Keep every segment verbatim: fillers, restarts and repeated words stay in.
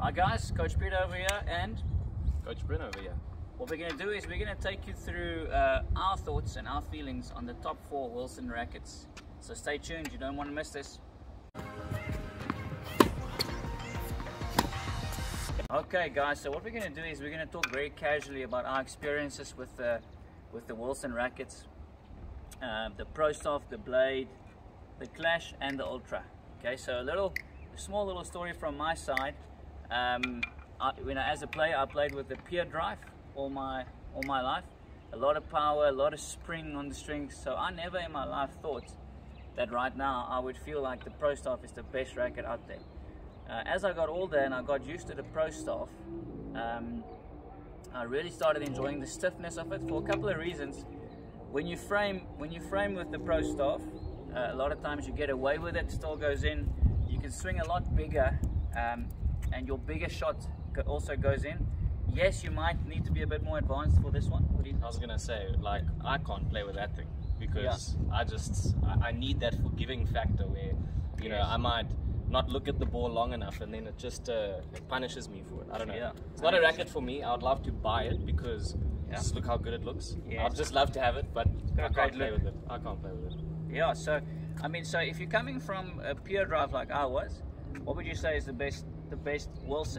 Hi guys, Coach Pieter over here and Coach Bryn over here. What we're going to do is we're going to take you through uh, our thoughts and our feelings on the top four Wilson Racquets. So stay tuned, you don't want to miss this. Okay guys, so what we're going to do is we're going to talk very casually about our experiences with the, with the Wilson Racquets, uh, the Prostaff, the Blade, the Clash and the Ultra. Okay, so a little, a small little story from my side. Um, I, when I, as a player, I played with the Pieter drive all my all my life. A lot of power, a lot of spring on the strings. So I never in my life thought that right now I would feel like the Prostaff is the best racket out there. Uh, as I got older and I got used to the Prostaff, um, I really started enjoying the stiffness of it for a couple of reasons. When you frame, when you frame with the Prostaff, uh, a lot of times you get away with it. Still goes in. You can swing a lot bigger. Um, and your bigger shot also goes in. Yes, you might need to be a bit more advanced for this one. What do you think? I was gonna say, like, I can't play with that thing because yeah. I just I, I need that forgiving factor where, you yes. know, I might not look at the ball long enough and then it just uh, it punishes me for it. I don't know. Yeah. It's not a racket for me. I would love to buy it because yeah. just look how good it looks. Yes. I'd just love to have it, but I can't play look. with it. I can't play with it. Yeah. So I mean, so if you're coming from a pure drive like I was, what would you say is the best? The best Wilson?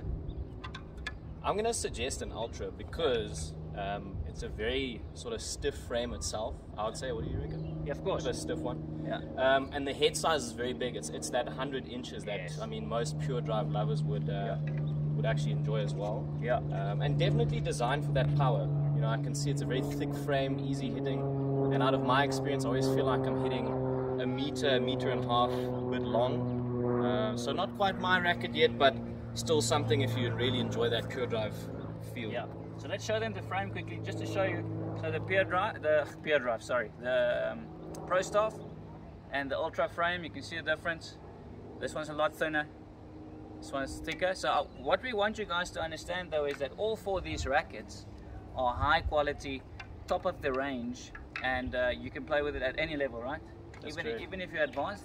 I'm going to suggest an Ultra because um, it's a very sort of stiff frame itself, I would say. What do you reckon? Yeah, of course. It's a stiff one. Yeah. Um, and the head size is very big. It's it's that one hundred inches that, yes. I mean, most pure drive lovers would uh, yeah. would actually enjoy as well. Yeah. Um, and definitely designed for that power. You know, I can see it's a very thick frame, easy hitting. And out of my experience, I always feel like I'm hitting a meter, a meter and a half, a bit long. Uh, so not quite my racket yet, but still something if you really enjoy that pure drive feel. Yeah. So let's show them the frame quickly, just to show you. So the pure drive, the pure drive, sorry, the um, Prostaff and the Ultra frame. You can see the difference. This one's a lot thinner. This one's thicker. So uh, what we want you guys to understand though is that all four of these rackets are high quality, top of the range, and uh, you can play with it at any level, right? That's even great. even if you're advanced.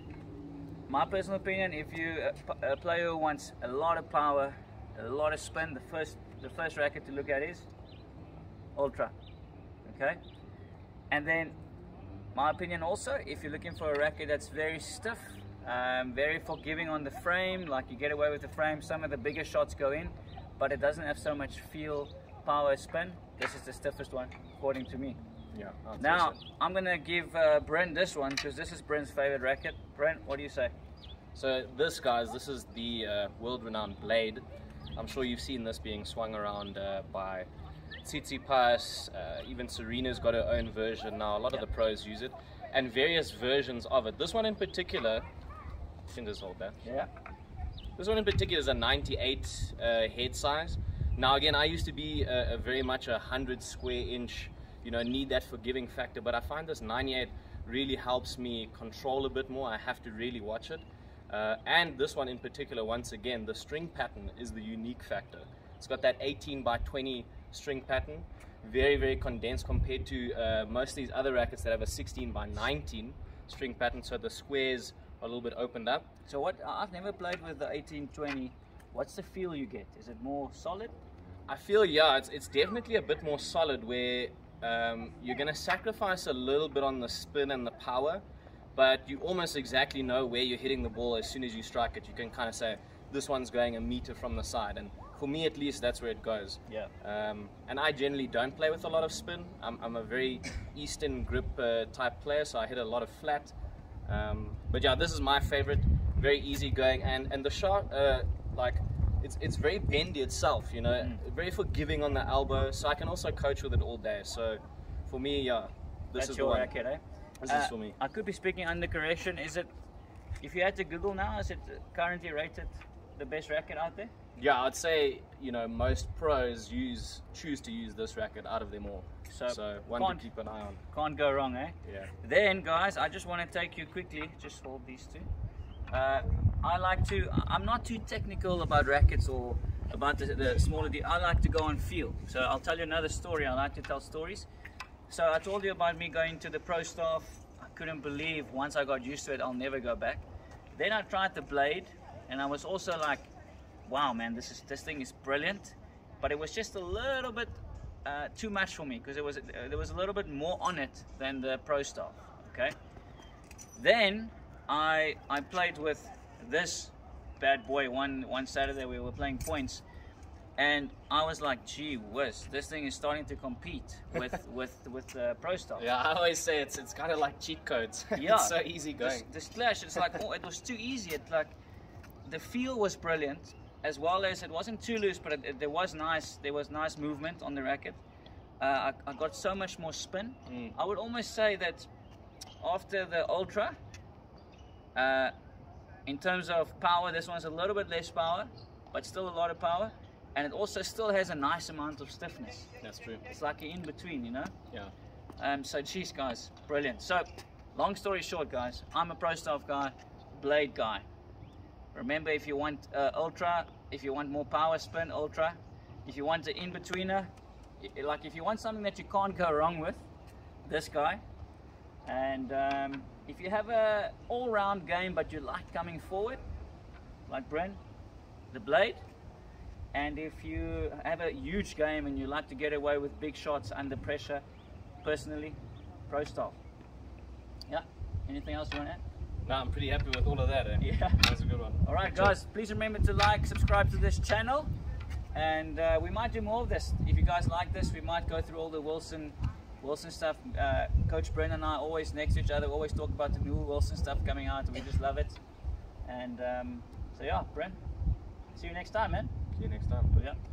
My personal opinion, if you're a player who wants a lot of power, a lot of spin, the first the first racket to look at is Ultra. Okay? And then, my opinion also, if you're looking for a racket that's very stiff, um, very forgiving on the frame, like you get away with the frame, some of the bigger shots go in, but it doesn't have so much feel, power, spin, this is the stiffest one, according to me. Yeah. Now, I'm going to give uh, Bryn this one because this is Bryn's favorite racket. Bryn, what do you say? So this, guys, this is the uh, world-renowned Blade. I'm sure you've seen this being swung around uh, by Tsitsipas, uh, even Serena's got her own version now. A lot yep. of the pros use it, and various versions of it. This one in particular, fingers hold that. Yeah. This one in particular is a ninety-eight uh, head size. Now again, I used to be a, a very much a one hundred square inch, you know, need that forgiving factor, but I find this ninety-eight really helps me control a bit more. I have to really watch it. Uh, and this one in particular, once again, the string pattern is the unique factor. It's got that eighteen by twenty string pattern, very, very condensed compared to uh, most of these other rackets that have a sixteen by nineteen string pattern, so the squares are a little bit opened up. So what, I've never played with the eighteen twenty. What's the feel you get? Is it more solid? I feel, yeah, it's, it's definitely a bit more solid where Um, you're going to sacrifice a little bit on the spin and the power, but you almost exactly know where you're hitting the ball as soon as you strike it. You can kind of say, this one's going a meter from the side, and for me at least, that's where it goes. Yeah. Um, and I generally don't play with a lot of spin. I'm, I'm a very Eastern grip uh, type player, so I hit a lot of flat. Um, but yeah, this is my favorite, very easy going, and, and the shot, uh, like, It's, it's very bendy itself, you know, mm. very forgiving on the elbow, so I can also coach with it all day. So for me, yeah, this That's is your the one. racket, eh? This uh, is for me. I could be speaking under correction. Is it, if you had to Google now, is it currently rated the best racket out there? Yeah, I'd say, you know, most pros use choose to use this racket out of them all. So, so one to keep an eye on. Can't go wrong, eh? Yeah. Then, guys, I just want to take you quickly, just hold these two. Uh, I like to, I'm not too technical about rackets or about the, the smaller, I like to go on feel. So I'll tell you another story. I like to tell stories. So I told you about me going to the Prostaff. I couldn't believe once I got used to it, I'll never go back. Then I tried the Blade, and I was also like, wow, man, this is this thing is brilliant. But it was just a little bit uh, too much for me, because it was uh, there was a little bit more on it than the Prostaff. Okay. Then I I played with this bad boy one one Saturday. We were playing points, and I was like, gee whiz, this thing is starting to compete with with with the Prostaff. Yeah, I always say it's it's kind of like cheat codes. Yeah, it's so easy going. This, this clash, it's like, oh, it was too easy. It like the feel was brilliant, as well as it wasn't too loose, but it, it, there was nice there was nice movement on the racket. Uh, I, I got so much more spin. Mm. I would almost say that after the Ultra, uh, in terms of power, this one's a little bit less power, but still a lot of power, and it also still has a nice amount of stiffness. That's true. It's like an in between, you know. Yeah. Um. So, geez, guys, brilliant. So, long story short, guys, I'm a Prostaff guy, blade guy. Remember, if you want uh, Ultra, if you want more power spin, Ultra. If you want the in-betweener, like if you want something that you can't go wrong with, this guy. And um, if you have a all-round game but you like coming forward, like Bryn, the blade. And if you have a huge game and you like to get away with big shots under pressure, personally, Prostaff. Yeah. Anything else you want to add? No, I'm pretty happy with all of that. Eh? Yeah. That's a good one. All right, guys, please remember to like, subscribe to this channel, and uh, we might do more of this. If you guys like this, we might go through all the Wilson Wilson stuff. Uh, Coach Bryn and I always next to each other, always talk about the new Wilson stuff coming out, and we just love it. And um, so yeah, Bryn, see you next time, man. See you next time. Yeah.